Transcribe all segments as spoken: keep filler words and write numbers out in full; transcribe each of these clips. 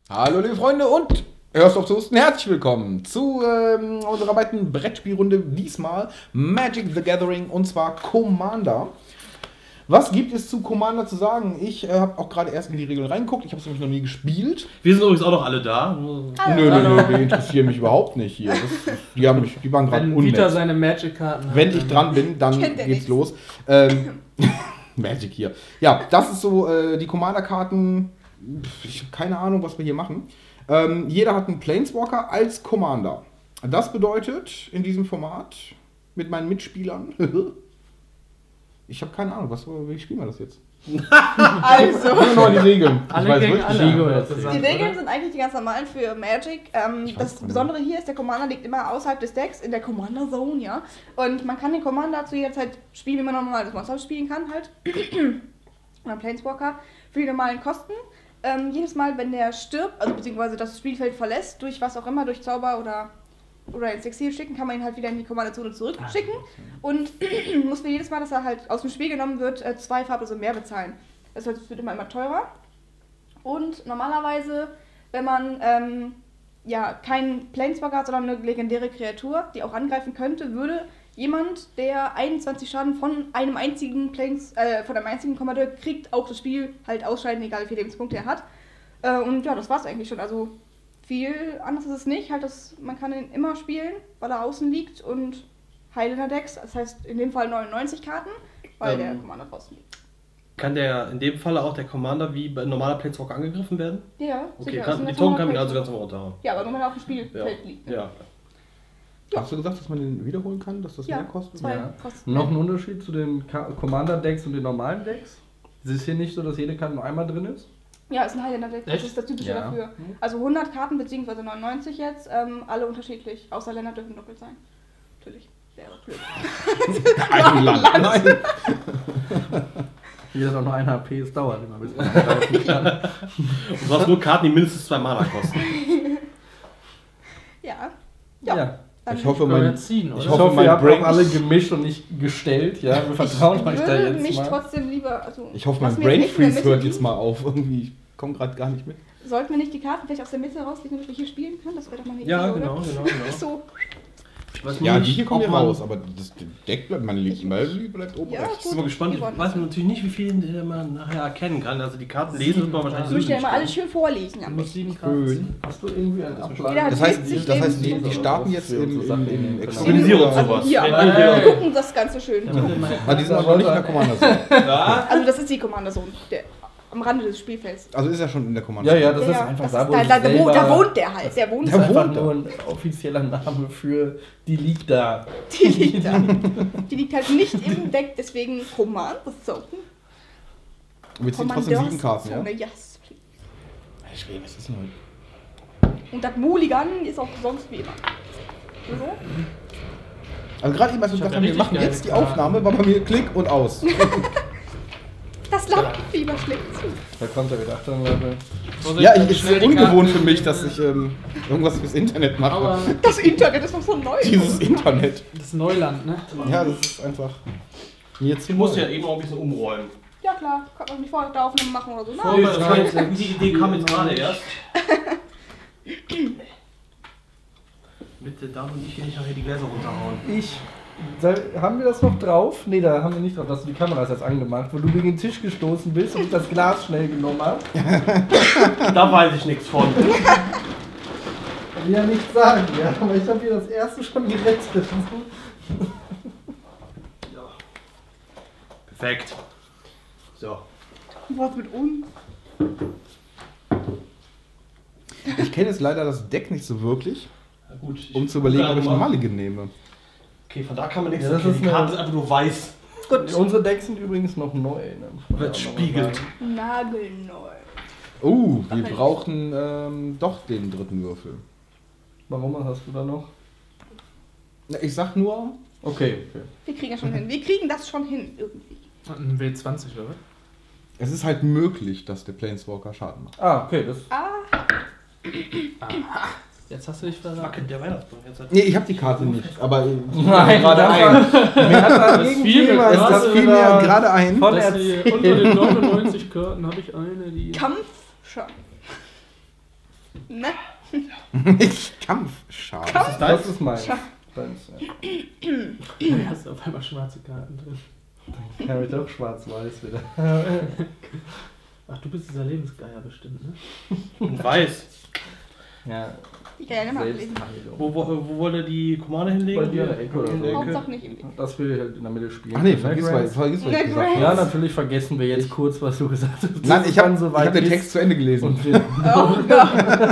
Hallo liebe Freunde und hörst auf zu husten, herzlich willkommen zu ähm, unserer weiteren Brettspielrunde, diesmal Magic the Gathering und zwar Commander. Was gibt es zu Commander zu sagen? Ich äh, habe auch gerade erst in die Regeln reingeguckt, ich habe es nämlich noch nie gespielt. Wir sind übrigens auch noch alle da. Nö, nö, nö, die interessieren mich überhaupt nicht hier. Das, die, haben mich, die waren gerade Wenn Vita seine Magic-Karten hat. Wenn ich dran bin, dann Kennt er geht's nicht. los. Ähm, Magic hier. Ja, das ist so äh, die Commander-Karten. Ich habe keine Ahnung, was wir hier machen. Ähm, jeder hat einen Planeswalker als Commander. Das bedeutet in diesem Format mit meinen Mitspielern. Ich habe keine Ahnung, was, wie spielen wir das jetzt? Also, Sagen wir mal die Regeln. Ich Alle weiß gegen wirklich alle. nicht. Rigo die jetzt gesagt, Regeln oder? sind eigentlich die ganz normalen für Magic. Ähm, Ich weiß das gar nicht. Besondere hier ist, der Commander liegt immer außerhalb des Decks, in der Commander Zone, ja. Und man kann den Commander zu jeder Zeit spielen, wie man normal das Monster spielen kann, halt. Oder Planeswalker für die normalen Kosten. Ähm, jedes Mal, wenn der stirbt, also beziehungsweise das Spielfeld verlässt, durch was auch immer, durch Zauber oder, oder ins Exil schicken, kann man ihn halt wieder in die Commanderzone zurückschicken. Und muss für jedes Mal, dass er halt aus dem Spiel genommen wird, äh, zwei farblose mehr bezahlen. Das heißt, es wird immer, immer teurer. Und normalerweise, wenn man ähm, ja, keinen Planeswalker hat, sondern eine legendäre Kreatur, die auch angreifen könnte, würde jemand, der einundzwanzig Schaden von einem einzigen Planes, äh, von einem einzigen Kommandeur kriegt, auch das Spiel halt ausscheiden, egal wie viele Lebenspunkte er hat. Äh, und ja, das war's eigentlich schon. Also viel anders ist es nicht. Halt das, man kann ihn immer spielen, weil er außen liegt und Highlander Decks, das heißt in dem Fall neunundneunzig Karten, weil Ähm. der Commander draußen liegt. Kann der in dem Falle auch der Commander wie bei normaler Planeswalker angegriffen werden? Ja, Okay, sicher. kann, Das die ist Token ein kann man ganz also ganz normaler normal runterhauen. Ja, aber nur wenn er auf dem Ja. Spielfeld liegt. Ne? Ja. Hast du gesagt, dass man den wiederholen kann, dass das Ja, mehr kostet? zwei Ja. kosten. Noch ein Unterschied zu den Ka- Commander-Decks und den normalen Decks? Es ist hier nicht so, dass jede Karte nur einmal drin ist? Ja, ist ein Highlander Deck, das Echt? ist das Typische Ja. dafür. Also hundert Karten beziehungsweise neunundneunzig jetzt, ähm, alle unterschiedlich, außer Länder dürfen doppelt sein. Natürlich, wäre blöd. Ein Land. Nein. Hier ist auch nur ein H P, es dauert immer, bis man laufen kann. Und du hast nur Karten, die mindestens zwei Mana kosten. Ja. Ja. Ja. Dann Ich hoffe, Können wir mein, jetzt ziehen, oder? ich Ich hoffe, hoffe, mein ihr habt Brain- auch alle gemischt und nicht gestellt, ja? Wir vertrauen euch da würde jetzt mich mal. trotzdem lieber, also ich hoffe, lass mein mir Brain nicht in der Freeze Mitte hört liegen. jetzt mal auf. Irgendwie, ich komme gerade gar nicht mit. Sollten wir nicht die Karten vielleicht aus der Mitte rauslegen, damit wir hier spielen können? Das wäre doch mal eine Idee, Ja, oder? genau, genau, genau. So, Ich weiß Ja, nur die hier kommen ob hier man- raus, aber das Deck bleibt, meine Lieben, bleibt oben Ja, rechts. Ich bin mal gespannt, ich weiß natürlich nicht, wie viel äh, man nachher erkennen kann. Also die Karten lesen wird man wahrscheinlich ich möchte ja sowieso mal nicht alles schön vorlesen. Du am musst besten. sieben Karten Schön. ziehen. Hast du irgendwie einen Abschlag? Jeder hat Das heißt, sechzig das heißt die, Leben. die starten jetzt im, im, im Experimentieren und oder- sowas. Ja, Wenn aber die- wir gucken das Ganze schön. Ah, die sind aber noch nicht in der Commander-Zone. Also das ist die Commander-Zone, der am Rande des Spielfelds. Also ist er schon in der Ja, Commander. ja, das Ja, ist ja, einfach das da, ist wo da, ich da, da, wohnt, selber- da wohnt der halt, der wohnt Das ist Der einfach wohnt da. nur ein offizieller Name für die liegt da. Die liegt da. Die liegt halt nicht im Deck, deswegen Commander Zone. Wir ziehen trotzdem sieben Karten, ja? Zone, yes. Ich will, was ist denn heute? Und das Mulligan ist auch sonst wie immer. So. Also gerade eben, als wir Ich hab gesagt ja haben, wir richtig machen geile jetzt die Karten. Aufnahme, war bei mir Klick und aus. Das Lampenfieber schlägt zu. Da kommt er wieder. Achtung, Leute. Ja, ich, es ist ungewohnt für mich, dass ich ähm, irgendwas fürs Internet mache. Aber Das Internet ist noch so neu. Dieses Internet. das ist Neuland, ne? Ja, das ist einfach mir zu Du musst neu. ja eben auch ein bisschen umräumen. Ja klar, kann man nicht vorher da Aufnahme machen oder so. Vor- Nein. Das war jetzt, die Idee kam jetzt gerade erst. Bitte darf und ich hier nicht nachher die Gläser runterhauen. Ich. Soll, haben wir das noch drauf? Ne, da haben wir nicht drauf. Dass du die Kamera ist jetzt angemacht, wo du gegen den Tisch gestoßen bist und ich das Glas schnell genommen hast. Da weiß ich nichts von. Kann ich ja nichts sagen, ja. Aber ich habe hier das erste schon gerettet. Ja. Perfekt. So. Was mit uns? Ich kenne jetzt leider das Deck nicht so wirklich, Na gut. ich- um zu überlegen, Ja, ob ich mal. normale nehme. Okay, von da kann man nichts Ja, das erkennen. ist Die eine- Karte ist einfach nur weiß. Gut. Unsere Decks sind übrigens noch neu. Ne? Muss man Wird auch noch mal spiegelt. sagen. Nagelneu. Oh, wir Ach, brauchen ähm, doch den dritten Würfel. Warum was hast du da noch? Na, ich sag nur, Okay, okay. Wir kriegen das schon hin. Wir kriegen das schon hin irgendwie. Ein W zwanzig, oder? es ist halt möglich, dass der Planeswalker Schaden macht. Ah, okay, das. Ah, Jetzt hast du dich verraten. Wackelt der Weihnachtsbaum jetzt halt. Nee, ich habe die Karte nicht, aber äh, Nein, gerade das ein. Mir hat da Das fiel mir irgendjemand Es, das gerade fiel mir wieder gerade ein. von Das hier, erzählt. unter den neunundneunzig Karten habe ich eine, die... Kampf schon. Ne? Kampfschaf. Was ist Das das? ist mein. Schaf. Deins, ja. Da hast du auf einmal schwarze Karten drin. Ja, habe ich doch schwarz-weiß wieder. Ach, du bist dieser Lebensgeier bestimmt, ne? Und weiß. Ja, Ich kann ja nicht mal lesen. Selbstheilung. Wo, wo, wo wollt ihr die Commande hinlegen? Bei dir in der Ecke oder In der so. Ecke? Hauptsache nicht im Weg. Das will ich halt in der Mitte spielen. Ach nee, Ne, vergiss Grant? was, vergiss, was ich Ne, gesagt Grant. habe. Ja, natürlich vergessen wir jetzt kurz, was du gesagt hast. Nein, ich habe Bis wann ich hab den ist Text zu Ende gelesen. Und wir Oh Gott.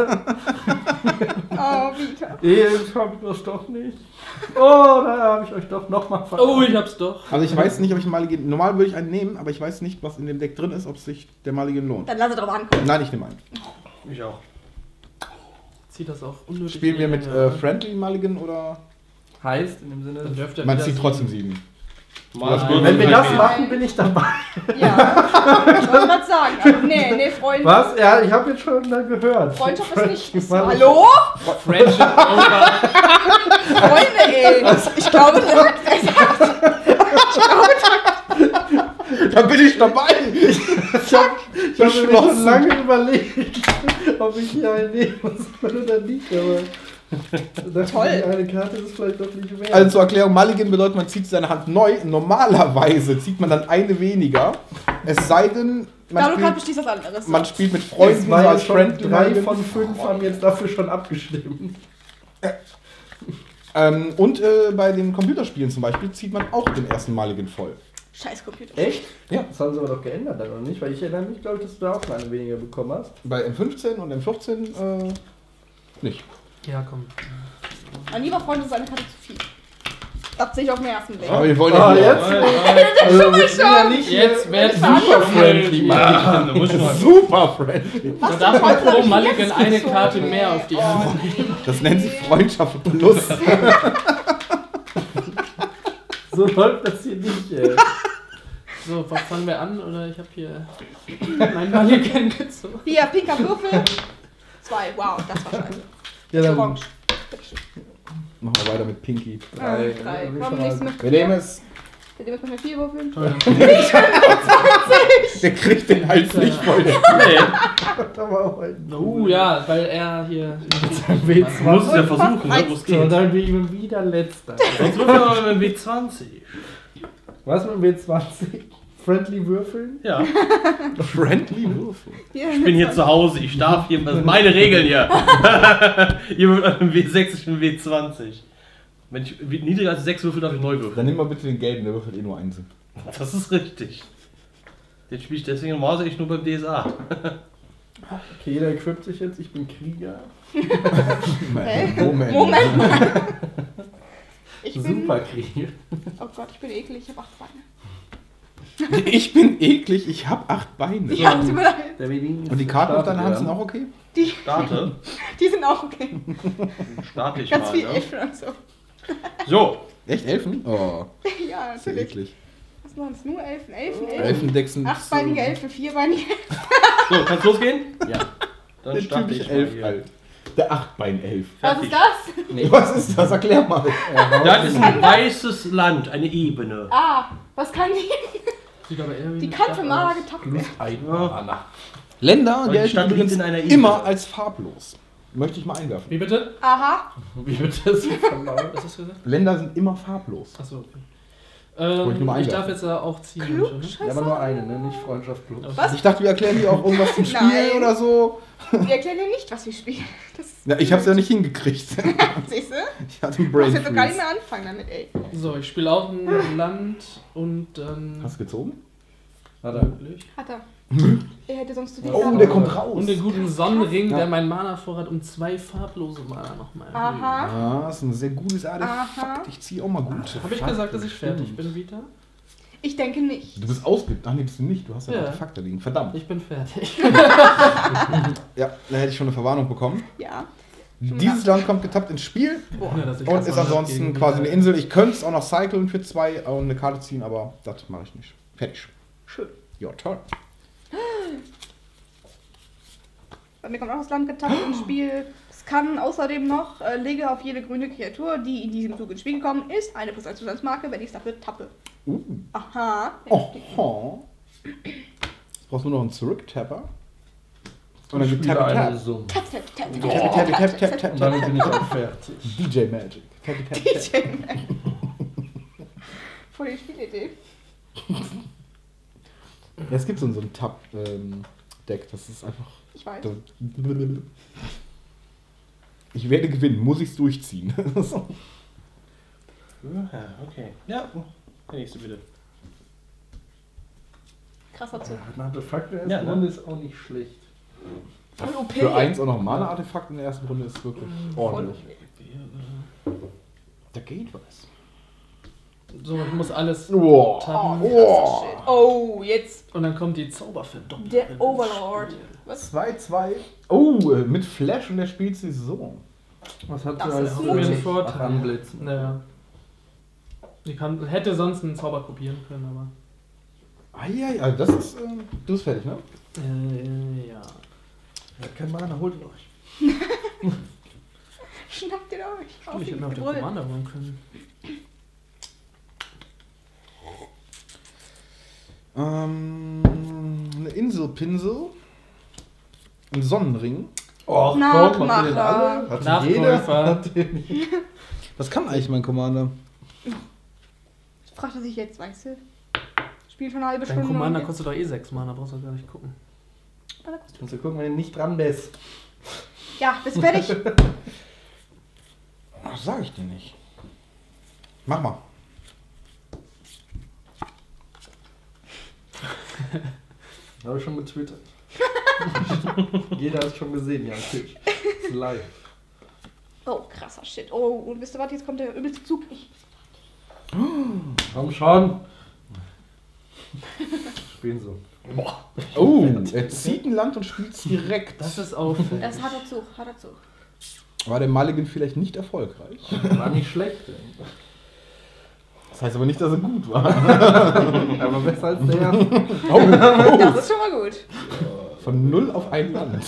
Oh, Vita. ich hab das doch nicht. Oh, da habe ich euch doch nochmal verraten. Oh, ich hab's doch. Also ich weiß nicht, ob ich einen Mulligan... Normal würde ich einen nehmen, aber ich weiß nicht, was in dem Deck drin ist, ob sich der Mulligan lohnt. Dann lass es drauf ankommen. Nein, ich nehme einen. Ich auch. Zieht das auch unnötig. Spielen wir mit in die äh, Länge. Friendly Mulligan oder... Heißt in dem Sinne, Dann dürft ihr Man wieder zieht sieben. trotzdem sieben. Mal Nein. kurz wenn wir und das gleich machen, bin ich dabei. Ja. Ich wollte gerade sagen. Also, nee, nee, Freunde. Was? Ja, ich habe jetzt schon da gehört. Freundschaft ist nicht. Ist, Mann. hallo? Friendship over. Freunde, ey. Ich glaube, der hat gesagt. Da bin ich dabei! Ich habe ich hab mir schon lange überlegt, ob ich hier einen nehmen soll oder nicht, aber das Toll. eine Karte ist vielleicht doch nicht wert. Also zur Erklärung, Mulligan bedeutet, man zieht seine Hand neu. Normalerweise zieht man dann eine weniger. Es sei denn, man, Da du gerade spielt, beschließt was anderes. man spielt mit Freunden es war so ja als schon Friendly drei Mulligan. von fünf haben jetzt dafür schon abgestimmt. Ähm, und äh, bei den Computerspielen zum Beispiel zieht man auch den ersten Mulligan voll. Scheiß Computer. Echt? Ja. Das haben sie aber doch geändert dann, oder nicht? Weil ich erinnere mich, glaube ich, dass du da auch eine weniger bekommen hast. Bei M fünfzehn und M vierzehn äh, nicht. Ja, komm. Mein lieber Freund, das ist eine Karte zu viel. Das sehe ich auf den ersten Blick. Aber wir wollen Ah, ja jetzt? Nein, Also, wir sind ja nicht Jetzt hier wird super friendly, Mann. nein. Da muss ich mal. super friendly. Da darf man pro hab ich Mulligan jetzt eine gezogen, Karte ey? mehr auf die Oh, Hand. nee. Das nennt sich Freundschaft plus. So läuft das hier nicht, ey. So, was fangen wir an? Oder ich habe hier mein Mulligan gezogen. Hier, pinker Würfel. Zwei. Wow, das war scheiße. Ja, dann Orange. Machen wir weiter mit Pinky. drei. Ah, drei. Ja, Komm, schon nächstes mal. mit Wir nehmen es. Wir nehmen jetzt mit vier Würfeln. Der kriegt den Hals nicht voll. Nee, Aber auch ein Uh, ja, weil er hier. W du musst es ja versuchen, ne, wo es So, geht. dann bin ich wieder letzter. Sonst wird man aber mit W zwanzig. Was mit W zwanzig? Friendly würfeln? Ja, Friendly Würfel. ich bin hier zu Hause, ich darf hier, das sind meine Regeln hier. Hier wird einem W sechs, ich bin W zwanzig. Wenn ich niedriger als sechs würfel, darf ich neu würfeln. Dann nimm mal bitte den gelben, der würfelt eh nur eins. Das ist richtig. Den spiele ich deswegen normalerweise echt nur beim D S A. Okay, jeder equipt sich jetzt. Ich bin Krieger. Hä? Moment. Moment mal. Ich bin. Superkrieger. Oh Gott, ich bin eklig, ich habe acht Beine. Ich bin eklig, ich hab acht Beine. Ja, tut mir leid. Der Wedin Und die Karten auf deiner Hand startet sind auch okay? Die, Starte. die sind auch okay. Starte ich Ganz mal. viel Ne? Elfen und so. So, Echt Elfen? Oh, Ja, ist ja natürlich. eklig. Was machen es? Nur Elfen, Elfen, Elfen. Elfendecks sind Achtbeinige Elfen, vierbeinige Elfen. so, kann's losgehen? Ja. Dann Der starte ich typische mal Elf hier. halt. Der Achtbein-Elf. Was ist das? Nee. Was ist das? Erklär mal. Das ist ein weißes Land, eine Ebene. Ah, was kann die? Sieht aber eher wie Die eine kann für Stadt Mara aus. getappt Plus werden. ein Mana. Länder Und die gelten Stadt liegt übrigens in einer Ebene. immer als farblos. Möchte ich mal einwerfen. Wie bitte? Aha. Wie wird das verlaut? Was hast du gesagt? Länder sind immer farblos. Achso, okay. Wollte ich nur Ähm, mal ich darf einwerfen. jetzt äh, auch ziehen. Klug, schon, ne? Ja, aber nur eine, ne? Nicht Freundschaft plus. Was? Ich dachte, wir erklären hier auch irgendwas zum Spiel Nein. oder so. Wir erklären dir nicht, was wir spielen. Das ist Ja, ich hab's ja nicht hingekriegt. Siehst du? Ich hatte einen Ich Brain muss jetzt gar nicht Freeze. mehr anfangen damit, ey. So, ich spiele auch ein Land und dann. Hast du gezogen? Hat er. Möglich. Hat er. Er hätte sonst zu viel Oh, Sachen. der kommt raus. Und den guten Sonnenring, Ja. der meinen Mana-Vorrat um zwei farblose Mana nochmal erhöht. Aha. Ah, das ist ein sehr gutes Artefakt. Aha. Ich ziehe auch mal gut. Habe ich gesagt, dass ich fertig bin, Vita? Ich denke nicht. Du bist ausgeübt. Ach nee, bist du nicht. Du hast ja, Ja. Artefakte liegen. Verdammt. Ich bin fertig. Ja, da hätte ich schon eine Verwarnung bekommen. Ja. Dieses Land kommt getappt ins Spiel Ja, dass ich und das ist mal ansonsten gegen- quasi eine Insel. Ich könnte es auch noch cyclen für zwei und eine Karte ziehen, aber das mache ich nicht. Fertig. Schön. Ja, toll. Bei mir kommt auch das Land getappt ins Spiel. Es kann außerdem noch, äh, lege auf jede grüne Kreatur, die in diesem Zug ins Spiel gekommen ist, eine plus eins Zusatzmarke, wenn ich es dafür tappe. Uh. Aha. Oh. Jetzt brauchst du noch einen Zurücktapper. Und dann gibt Spiele Tap eine Tap. Summe. Tap, tap, tap, Tap Tap Tap Tap Tap Und damit Tap. bin ich auch fertig. D J Magic. Tap Tap Tap. D J. Voll die Spielidee. Ja, es gibt so ein, so ein Tab-Deck, das ist einfach. Ich weiß. Ich werde gewinnen, muss ich es durchziehen. Ja, okay. Ja, der nächste bitte. Krasser Zug. Ein Artefakt in der Ja, ersten ne? Runde ist auch nicht schlecht. Voll O P. Für eins auch noch Mana-Artefakt in der ersten Runde ist wirklich ordentlich. Da geht was. So, ich muss alles Wow. Oh, tappen. krasser Shit. Oh, jetzt Und dann kommt die Zauberverdoppelung. der Overlord. Was? zwei zwei. Oh, äh, mit Flash und der spielt sie so. Was hat Das sie ist als mutig. äh, Vorteil. Ach, Anblitzen? Naja. Die kann, hätte sonst einen Zauber kopieren können, aber. Ah ja, ja, das ist. Äh, du bist fertig, ne? Äh, ja. Ja, kein Mana, holt ihn euch. Schnappt ihr euch. Auf Ich ihn hätte mir auf den gebrüllt. Commander holen können. Ähm, eine Inselpinsel. Ein Sonnenring. Och, Nachmacher. komm, habt ihr den alle? Hat Nachkäufer. Hat den Was kann eigentlich mein Commander? Fragt er sich jetzt, weißt du? Spielt schon eine halbe Dein Stunde. Commander und- kostet doch eh sechs Mana, brauchst du gar nicht gucken. Kannst du gucken, wenn du nicht dran bist. Ja, bist fertig? Das sag ich dir nicht. Mach mal. Habe ich schon getwittert. Jeder hat es schon gesehen, ja, Tisch. Ist live. Oh, krasser Shit. Oh, und wisst ihr was? Jetzt kommt der übelste Zug. Ich Komm schon. Spielen so. Oh, er zieht ein Land und spielt es direkt. Das ist auffällig. Das ist harter Zug, harter Zug. War der Mulligan vielleicht nicht erfolgreich? War nicht schlecht. ey. Das heißt aber nicht, dass er gut war. Aber besser als der erste. Oh, Das ist schon mal gut. von null auf ein Land.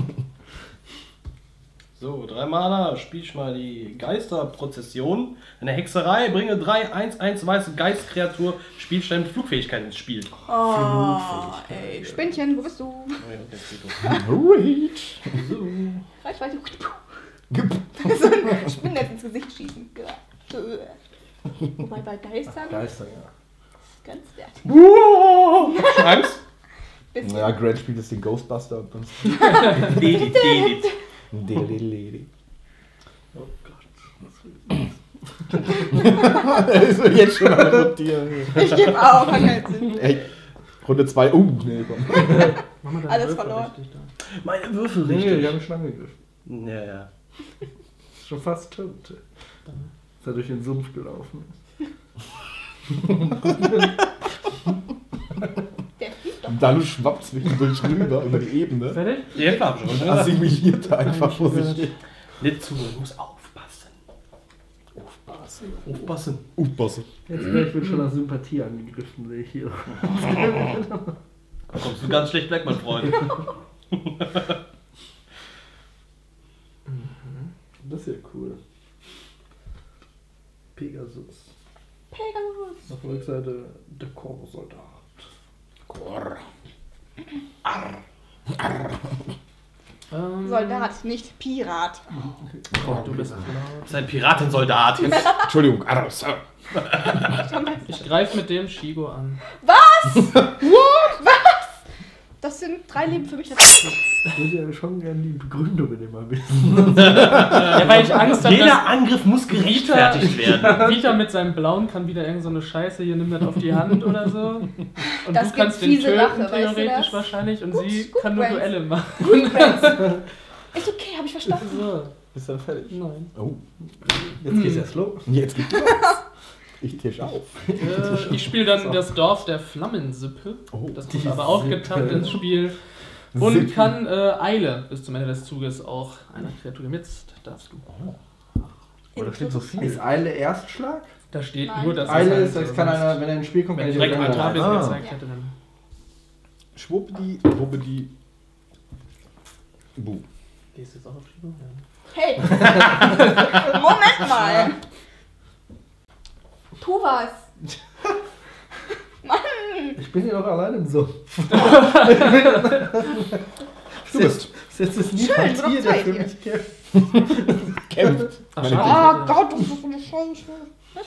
So, drei Mana, spiel ich mal die Geisterprozession. Eine Hexerei, bringe drei eins eins weiße Geistkreatur, Spielstein mit Flugfähigkeit ins Spiel. Oh, ey. Spinnchen, wo bist du? Oh ja, okay, geht gut. Reach. Reichweite. So ein Spinnennetz ins Gesicht schießen. Wobei bei Geistern Geister, ja. ganz wertig. Angst? Bisschen. Ja, Grant spielt jetzt den Ghostbuster. und dann- Dedit, dedit. Delelele. Oh Gott. Er ist so jetzt schon am Rotieren. Ich gebe auf, hat keinen Sinn. Ey, Runde zwei. Oh, nee, komm. Mach mal deinen Alles Würfel verloren. richtig da. Meine Würfel Nee, die richtig. haben schon angegriffen. Ja, ja. Ist schon fast tot. Ist er durch den Sumpf gelaufen. Der fliegt doch. Dann schwappt zwischendurch rüber über die Ebene. Fertig? Ja, klar, hab ich schon. Assimiliert einfach vor sich hin. Nicht zu, ich muss aufpassen. Aufpassen. Aufpassen. Aufpassen. Jetzt gleich wird schon nach Sympathie angegriffen, sehe ich hier. Da kommst du ganz schlecht weg, mein Freund. Das ist ja cool. Pegasus. Pegasus. Auf der Rückseite der Korbo-Soldat. Korr. Ähm, Soldat, nicht Pirat. Oh, du bist laut. Das ist ein Piratensoldat. Entschuldigung, ah, Sir. Ich greife mit dem Shigo an. Das sind drei Leben für mich tatsächlich. Ich würde ja schon gerne die Begründungen immer wissen. Ja, weil ich Angst habe, Jeder Angriff muss gerechtfertigt werden. dass Vita mit seinem Blauen kann wieder irgend so eine Scheiße, hier nimm das auf die Hand oder so. Und Das du kannst gibt den fiese töten, Rache, weißt du theoretisch das? wahrscheinlich, und Gut, sie gut, kann nur Brains. Duelle machen. Ist okay, hab ich verstanden. So, Ist dann fertig. nein. Oh, Jetzt geht's erst los. jetzt geht's los. Ich tisch auf. Äh, ich spiele dann das Dorf der Flammensippe. Oh, Das die kommt aber auch Sippe. getappt ins Spiel. Und Sippe. kann äh, Eile bis zum Ende des Zuges auch einer Kreatur. Jetzt darfst du. Oder steht so viel? Ist Eile Erstschlag? Da steht Nein. nur, dass Eile es ist, halt, das kann sonst- einer, wenn er ins Spiel kommt, Wenn ich kann direkt er mal direkt Trapez rein. gezeigt Ja. hätte, dann. Schwuppdi, wuppidi. Bu. Gehst du jetzt auch auf Shigo? Ja. Hey! Moment mal! Tu was! Ich bin hier noch allein im Sumpf. Du bist. Das ist nie Schön, wird Tier, doch der Zeit für hier. mich kämpft. Kämpft. Ach, Meine schade. Oh Gott, das ist so eine Scheiße.